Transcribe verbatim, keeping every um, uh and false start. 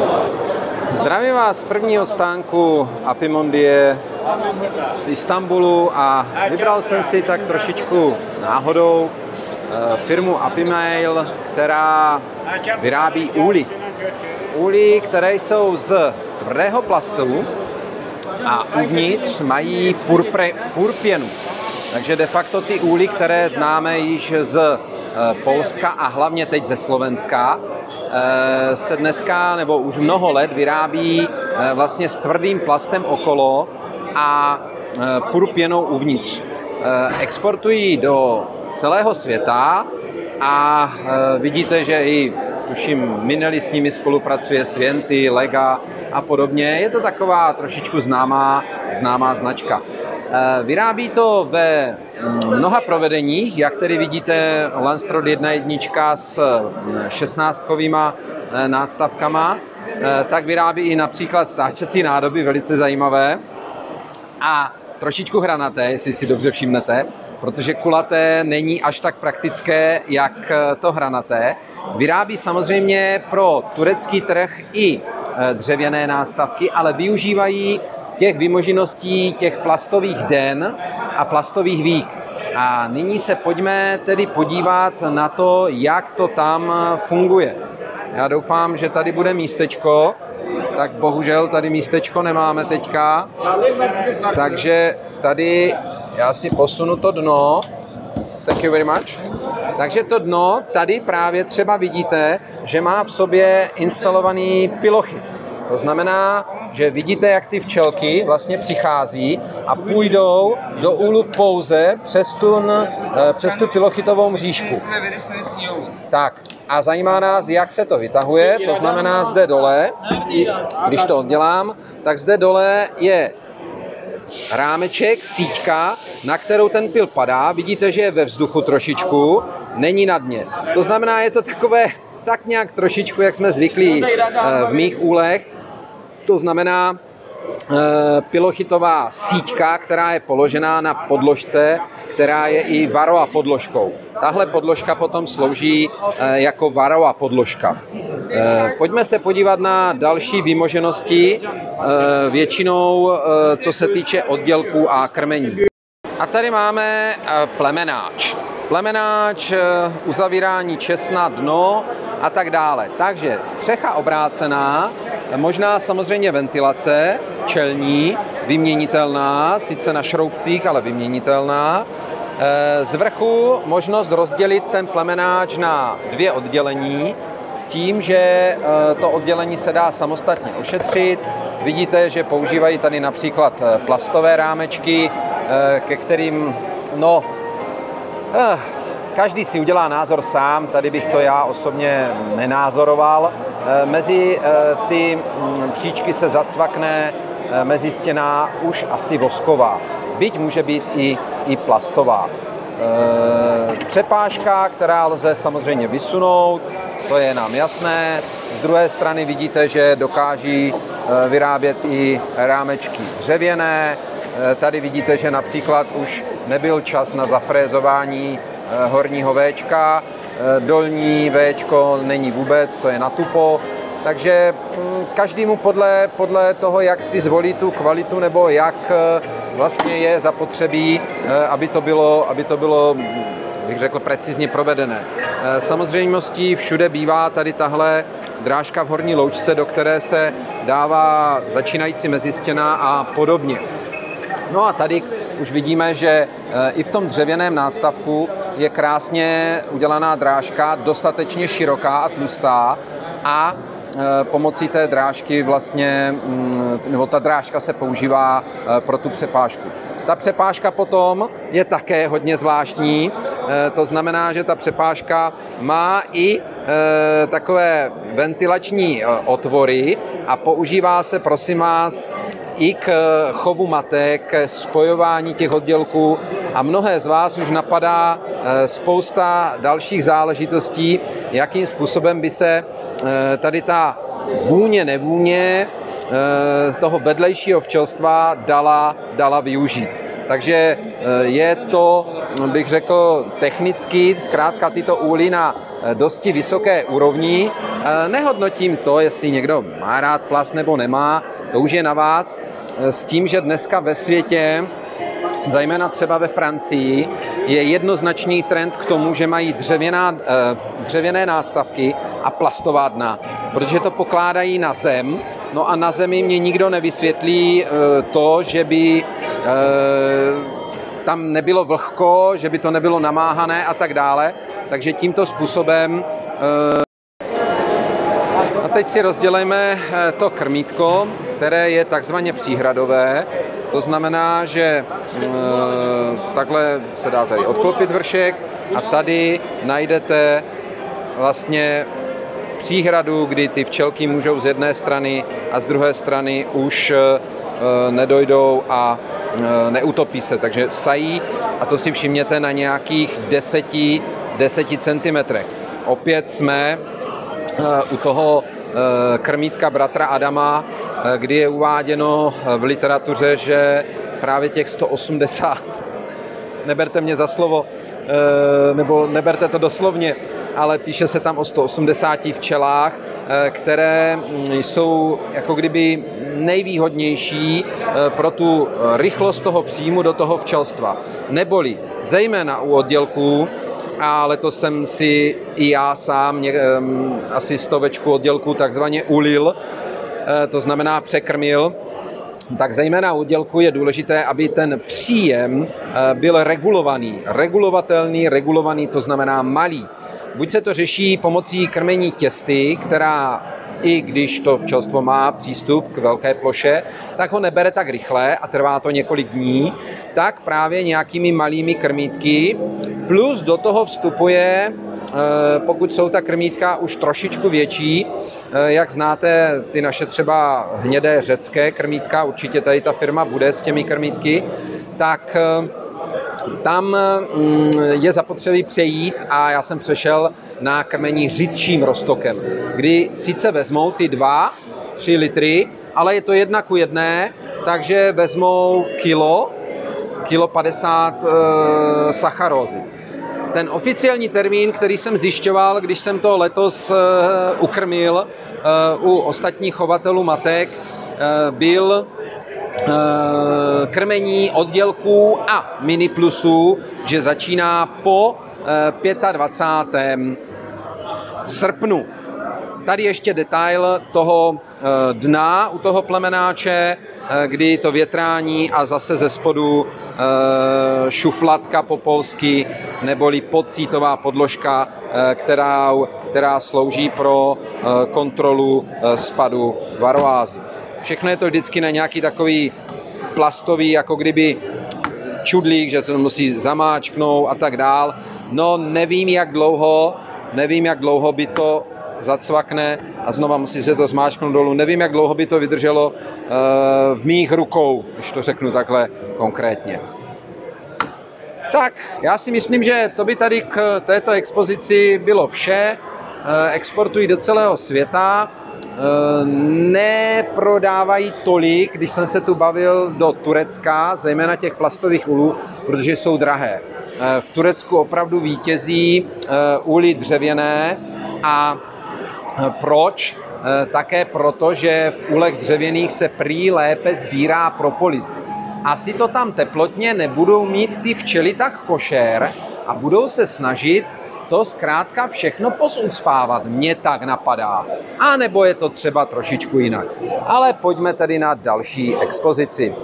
Zdravím vás z prvního stánku Apimondie z Istanbulu a vybral jsem si tak trošičku náhodou firmu Apimail, která vyrábí úly. Úly, které jsou z tvrdého plastu a uvnitř mají purpre, purpěnu. Takže de facto ty úly, které známe již z Polska a hlavně teď ze Slovenska, se dneska nebo už mnoho let vyrábí vlastně s tvrdým plastem okolo a purpěnou uvnitř. Exportují do celého světa a vidíte, že i tuším Minelli s nimi spolupracuje, Svienty, Lega a podobně. Je to taková trošičku známá, známá značka. Vyrábí to ve mnoha provedeních, jak tedy vidíte Landsrod jedna jednička s šestnáctkovýma nástavkama, tak vyrábí i například stáčecí nádoby, velice zajímavé a trošičku hranaté, jestli si dobře všimnete, protože kulaté není až tak praktické, jak to hranaté. Vyrábí samozřejmě pro turecký trh i dřevěné nástavky, ale využívají těch vymožeností těch plastových den a plastových vík. A nyní se pojďme tedy podívat na to, jak to tam funguje. Já doufám, že tady bude místečko, tak bohužel tady místečko nemáme teďka. Takže tady já si posunu to dno. Thank you very much. Takže to dno, tady právě třeba vidíte, že má v sobě instalovaný pilochyt. To znamená, že vidíte, jak ty včelky vlastně přichází a půjdou do úlu pouze přes tu, přes tu pilochytovou mřížku. Tak a zajímá nás, jak se to vytahuje, to znamená zde dole, když to oddělám, tak zde dole je rámeček, síťka, na kterou ten pil padá. Vidíte, že je ve vzduchu trošičku, není na dně. To znamená, je to takové tak nějak trošičku, jak jsme zvyklí v mých úlech. To znamená pilochytová síťka, která je položená na podložce, která je i Varroa podložkou. Tahle podložka potom slouží jako Varroa podložka. Pojďme se podívat na další vymoženosti, většinou co se týče oddělků a krmení. A tady máme plemenáč. Plemenáč, uzavírání česna, dno a tak dále. Takže střecha obrácená, možná samozřejmě ventilace, čelní, vyměnitelná, sice na šroubcích, ale vyměnitelná. Z vrchu možnost rozdělit ten plemenáč na dvě oddělení s tím, že to oddělení se dá samostatně ošetřit. Vidíte, že používají tady například plastové rámečky, ke kterým, no, každý si udělá názor sám, tady bych to já osobně nenázoroval. Mezi ty příčky se zacvakne mezistěná už asi vosková, byť může být i, i plastová. Přepážka, která lze samozřejmě vysunout, to je nám jasné. Z druhé strany vidíte, že dokáží vyrábět i rámečky dřevěné. Tady vidíte, že například už nebyl čas na zafrézování horního véčka, dolní véčko není vůbec, to je natupo. Takže každému podle, podle toho, jak si zvolí tu kvalitu nebo jak vlastně je zapotřebí, aby to bylo, aby to bylo, bych řekl, precizně provedené. Samozřejmostí všude bývá tady tahle drážka v horní loučce, do které se dává začínající mezistěna a podobně. No a tady už vidíme, že i v tom dřevěném nástavku je krásně udělaná drážka, dostatečně široká a tlustá a pomocí té drážky vlastně, nebo ta drážka se používá pro tu přepážku. Ta přepážka potom je také hodně zvláštní, to znamená, že ta přepážka má i takové ventilační otvory a používá se, prosím vás, i k chovu matek, k spojování těch oddělků a mnohé z vás už napadá spousta dalších záležitostí, jakým způsobem by se tady ta vůně, nevůně z toho vedlejšího včelstva dala, dala využít. Takže je to, bych řekl, technicky, zkrátka tyto úly na dosti vysoké úrovni, Nehodnotím to, jestli někdo má rád plast nebo nemá, to už je na vás. S tím, že dneska ve světě, zejména třeba ve Francii, je jednoznačný trend k tomu, že mají dřevěná, dřevěné nástavky a plastová dna, protože to pokládají na zem, no a na zemi mě nikdo nevysvětlí to, že by tam nebylo vlhko, že by to nebylo namáhané a tak dále, takže tímto způsobem. A teď si rozdělejme to krmítko, které je takzvaně příhradové. To znamená, že e, takhle se dá tady odklopit vršek a tady najdete vlastně příhradu, kdy ty včelky můžou z jedné strany a z druhé strany už e, nedojdou a e, neutopí se. Takže sají, a to si všimněte, na nějakých deseti centimetrech. Opět jsme e, u toho e, krmítka bratra Adama, kdy je uváděno v literatuře, že právě těch sto osmdesát, neberte mě za slovo, nebo neberte to doslovně, ale píše se tam o sto osmdesáti včelách, které jsou jako kdyby nejvýhodnější pro tu rychlost toho příjmu do toho včelstva. Neboli zejména u oddělků, a letos jsem si i já sám ně, asi stovečku oddělků takzvaně ulil, to znamená překrmil, tak zejména u oddělku je důležité, aby ten příjem byl regulovaný. Regulovatelný, regulovaný, to znamená malý. Buď se to řeší pomocí krmení těsty, která, i když to včelstvo má přístup k velké ploše, tak ho nebere tak rychle a trvá to několik dní, tak právě nějakými malými krmítky, plus do toho vstupuje, pokud jsou ta krmítka už trošičku větší, jak znáte ty naše třeba hnědé řecké krmítka, určitě tady ta firma bude s těmi krmítky, tak tam je zapotřebí přejít a já jsem přešel na krmení řidším roztokem, kdy sice vezmou ty dva, tři litry, ale je to jedna ku jedné, takže vezmou kilo, kilo padesát e, sacharózy. Ten oficiální termín, který jsem zjišťoval, když jsem to letos uh, ukrmil uh, u ostatních chovatelů matek, uh, byl uh, krmení oddělků a mini plusů, že začíná po uh, dvacátém pátém srpnu. Tady ještě detail toho uh, dna u toho plemenáče, kdy to větrání a zase ze spodu e, šuflatka po polsky, neboli podsítová podložka, e, která, která slouží pro e, kontrolu e, spadu varoázy. Všechno je to vždycky na nějaký takový plastový, jako kdyby čudlík, že to musí zamáčknout a tak dál. No nevím, jak dlouho, nevím, jak dlouho by to zacvakne a znova musí se to zmáčknout dolů. Nevím, jak dlouho by to vydrželo uh, v mých rukou, když to řeknu takhle konkrétně. Tak, já si myslím, že to by tady k této expozici bylo vše. Uh, exportují do celého světa. Uh, neprodávají tolik, když jsem se tu bavil, do Turecka, zejména těch plastových ulů, protože jsou drahé. Uh, v Turecku opravdu vítězí uh, uly dřevěné a proč? Také proto, že v úlech dřevěných se prý lépe sbírá propolis. Asi to tam teplotně nebudou mít ty včely tak košer a budou se snažit to zkrátka všechno pozucpávat. Mně tak napadá. A nebo je to třeba trošičku jinak. Ale pojďme tedy na další expozici.